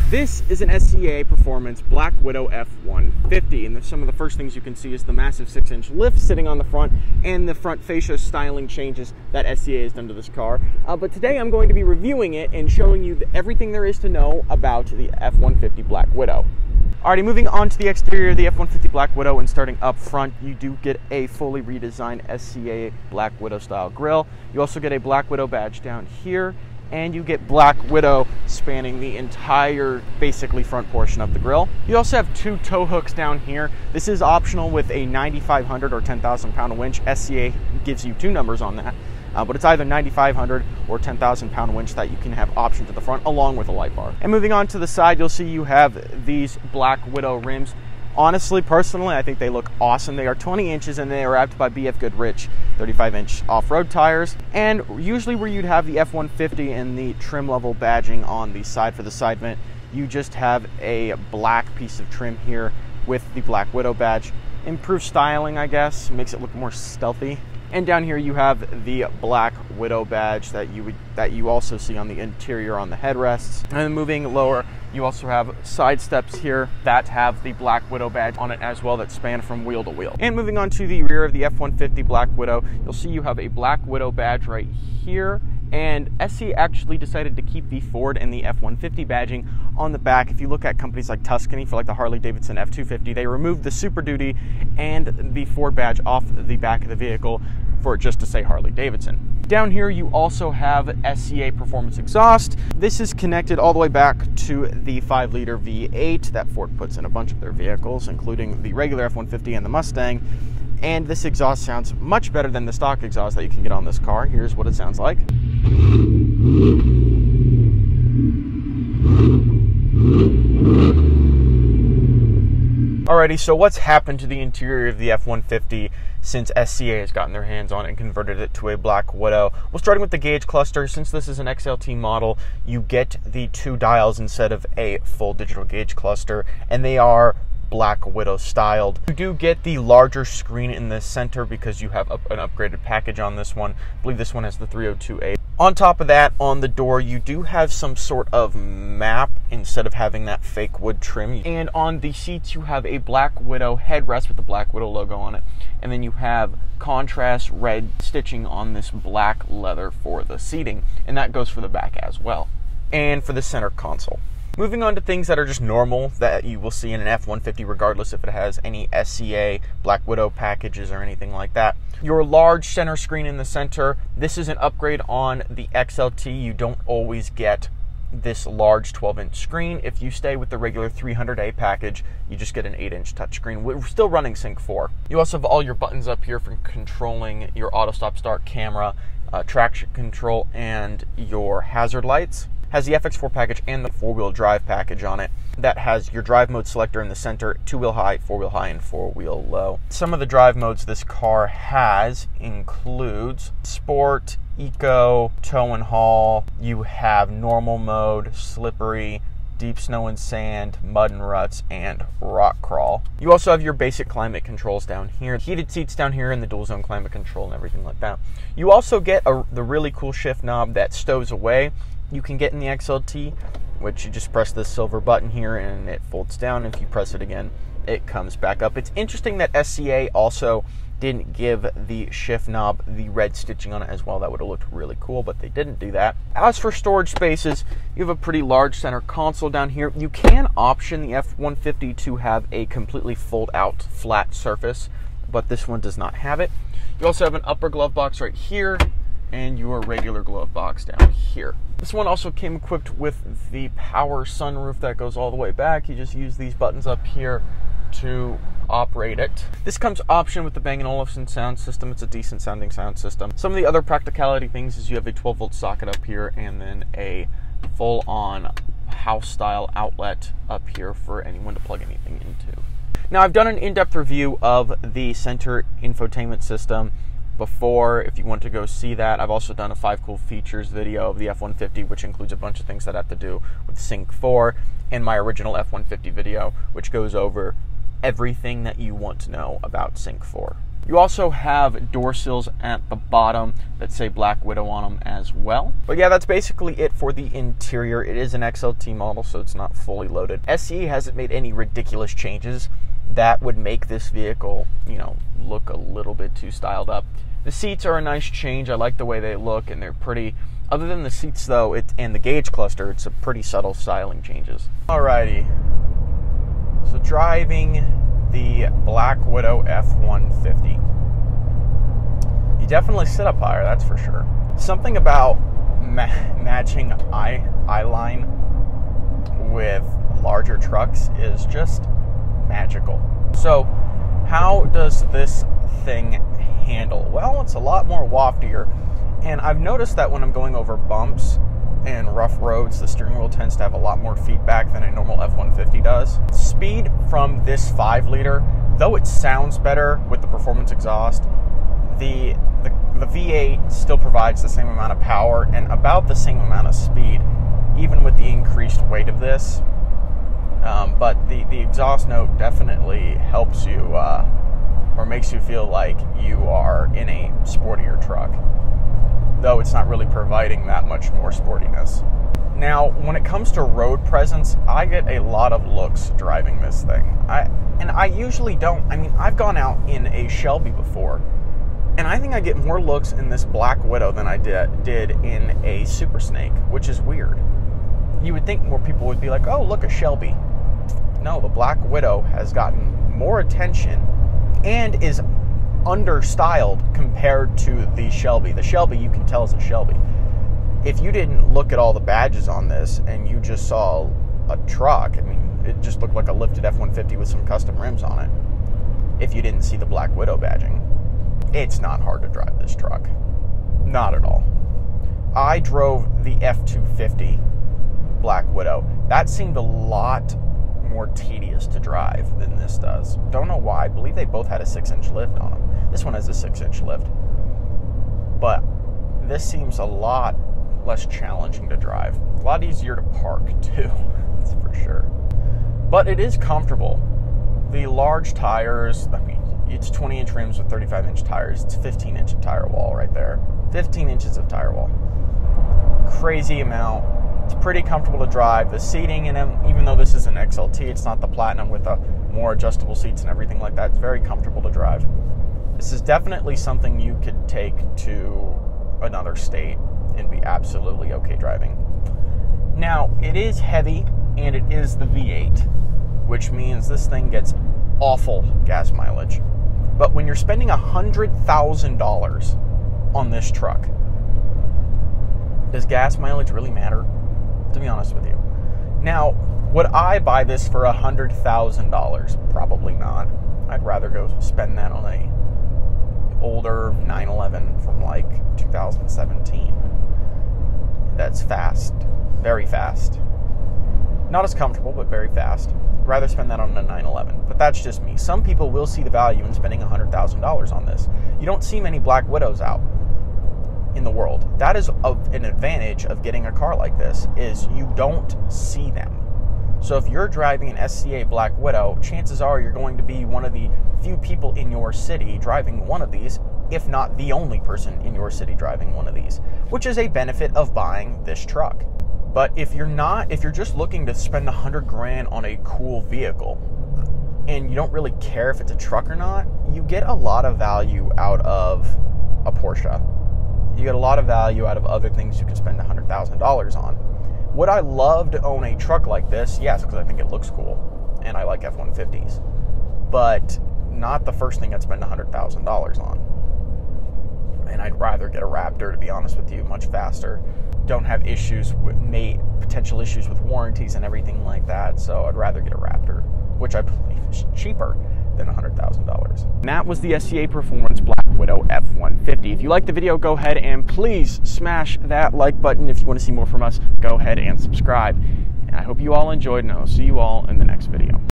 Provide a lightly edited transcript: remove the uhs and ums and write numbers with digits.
This is an SCA Performance Black Widow F-150, and some of the first things you can see is the massive 6-inch lift sitting on the front and the front fascia styling changes that SCA has done to this car. But today I'm going to be reviewing it and showing you everything there is to know about the F-150 Black Widow. Alrighty, moving on to the exterior of the F-150 Black Widow, and starting up front, you do get a fully redesigned SCA Black Widow style grille. You also get a Black Widow badge down here, and you get Black Widow spanning the entire, basically, front portion of the grille. You also have two tow hooks down here. This is optional with a 9,500 or 10,000 pound winch. SCA gives you two numbers on that, but it's either 9,500 or 10,000 pound winch that you can have option to the front, along with a light bar. And moving on to the side, you'll see you have these Black Widow rims. Honestly, personally, I think they look awesome. They are 20 inches and they are wrapped by BF Goodrich 35-inch off-road tires. And usually where you'd have the F-150 and the trim level badging on the side for the side vent, you just have a black piece of trim here with the Black Widow badge. Improved styling, I guess, makes it look more stealthy. And down here you have the Black Widow badge that you also see on the interior on the headrests. And then moving lower, you also have side steps here that have the Black Widow badge on it as well, that span from wheel to wheel. And moving on to the rear of the F-150 Black Widow, you'll see you have a Black Widow badge right here. And SC actually decided to keep the Ford and the F-150 badging on the back. If you look at companies like Tuscany for like the Harley-Davidson F-250, they removed the Super Duty and the Ford badge off the back of the vehicle for it just to say Harley-Davidson. Down here you also have SCA Performance exhaust. This is connected all the way back to the 5-liter V8 that Ford puts in a bunch of their vehicles, including the regular F-150 and the Mustang. And this exhaust sounds much better than the stock exhaust that you can get on this car. Here's what it sounds like. Alrighty, so what's happened to the interior of the F-150 since SCA has gotten their hands on it and converted it to a Black Widow? Well, starting with the gauge cluster, since this is an XLT model, you get the two dials instead of a full digital gauge cluster, and they are Black Widow styled. You do get the larger screen in the center because you have an upgraded package on this one. I believe this one has the 302A. On top of that, on the door, you do have some sort of map instead of having that fake wood trim. And on the seats, you have a Black Widow headrest with the Black Widow logo on it. And then you have contrast red stitching on this black leather for the seating. And that goes for the back as well. And for the center console. Moving on to things that are just normal that you will see in an F-150 regardless if it has any SCA Black Widow packages or anything like that. Your large center screen in the center, this is an upgrade on the XLT. You don't always get this large 12-inch screen. If you stay with the regular 300A package, you just get an 8-inch touchscreen. We're still running Sync 4. You also have all your buttons up here for controlling your auto stop start camera, traction control, and your hazard lights. Has the FX4 package and the 4-wheel drive package on it that has your drive mode selector in the center, 2-wheel high, 4-wheel high, and 4-wheel low. Some of the drive modes this car has includes Sport, Eco, Tow and Haul. You have normal mode, slippery, deep snow and sand, mud and ruts, and rock crawl. You also have your basic climate controls down here, heated seats down here, and the dual zone climate control and everything like that. You also get the really cool shift knob that stows away. You can get in the XLT, which you just press this silver button here and it folds down. If you press it again, it comes back up. It's interesting that SCA also didn't give the shift knob the red stitching on it as well. That would have looked really cool, but they didn't do that. As for storage spaces, you have a pretty large center console down here. You can option the F-150 to have a completely fold out flat surface, but this one does not have it. You also have an upper glove box right here and your regular glove box down here. This one also came equipped with the power sunroof that goes all the way back. You just use these buttons up here to operate it. This comes option with the Bang & Olufsen sound system. It's a decent sounding sound system. Some of the other practicality things is you have a 12-volt socket up here and then a full-on house-style outlet up here for anyone to plug anything into. Now, I've done an in-depth review of the center infotainment system before. If you want to go see that, I've also done a 5 cool features video of the F-150, which includes a bunch of things that have to do with Sync 4, and my original F-150 video, which goes over everything that you want to know about Sync 4. You also have door sills at the bottom that say Black Widow on them as well. But yeah, that's basically it for the interior. It is an XLT model, so it's not fully loaded. SCA hasn't made any ridiculous changes that would make this vehicle, you know, look a little bit too styled up. The seats are a nice change. I like the way they look, and they're pretty. Other than the seats, though, and the gauge cluster, it's a pretty subtle styling changes. Alrighty. So driving the Black Widow F-150. You definitely sit up higher, that's for sure. Something about matching eye line with larger trucks is just magical. So how does this thing handle? Well, it's a lot more waftier, and I've noticed that when I'm going over bumps and rough roads, the steering wheel tends to have a lot more feedback than a normal F-150 does. Speed from this 5-liter, though it sounds better with the performance exhaust, the V8 still provides the same amount of power and about the same amount of speed, even with the increased weight of this. But the exhaust note definitely helps you, or makes you feel like you are in a sportier truck, though it's not really providing that much more sportiness. Now, when it comes to road presence, I get a lot of looks driving this thing. I usually don't. I mean, I've gone out in a Shelby before, and I think I get more looks in this Black Widow than I did in a Super Snake, which is weird. You would think more people would be like, oh, look, a Shelby. No, the Black Widow has gotten more attention and is understyled compared to the Shelby. The Shelby, you can tell, is a Shelby. If you didn't look at all the badges on this and you just saw a truck, I mean, it just looked like a lifted F-150 with some custom rims on it. If you didn't see the Black Widow badging, it's not hard to drive this truck. Not at all. I drove the F-250 Black Widow. That seemed a lot more tedious to drive than this does. Don't know why. I believe they both had a 6-inch lift on them. This one has a 6-inch lift. But this seems a lot less challenging to drive. A lot easier to park, too. That's for sure. But it is comfortable. The large tires, I mean, it's 20-inch rims with 35-inch tires. It's 15-inch tire wall right there. 15 inches of tire wall. Crazy amount. It's pretty comfortable to drive. The seating in them, even though this is an XLT, it's not the Platinum with the more adjustable seats and everything like that. It's very comfortable to drive. This is definitely something you could take to another state and be absolutely okay driving. Now, it is heavy, and it is the V8, which means this thing gets awful gas mileage. But when you're spending $100,000 on this truck, does gas mileage really matter? To be honest with you. Now, would I buy this for $100,000? Probably not. I'd rather go spend that on a older 911 from like 2017. That's fast. Very fast. Not as comfortable, but very fast. I'd rather spend that on a 911. But that's just me. Some people will see the value in spending $100,000 on this. You don't see many Black Widows out in the world. That is an advantage of getting a car like this, is you don't see them. So if you're driving an SCA Black Widow, chances are you're going to be one of the few people in your city driving one of these, if not the only person in your city driving one of these, which is a benefit of buying this truck. But if you're just looking to spend $100,000 on a cool vehicle, and you don't really care if it's a truck or not, you get a lot of value out of a Porsche. You get a lot of value out of other things you can spend $100,000 on. Would I love to own a truck like this? Yes, because I think it looks cool, and I like F-150s. But not the first thing I'd spend $100,000 on. And I'd rather get a Raptor, to be honest with you, much faster. Don't have issues with potential issues with warranties and everything like that, so I'd rather get a Raptor, which I believe is cheaper than $100,000. And that was the SCA Performance Black Widow F-150. If you liked the video, go ahead and please smash that like button. If you want to see more from us, go ahead and subscribe. And I hope you all enjoyed, and I'll see you all in the next video.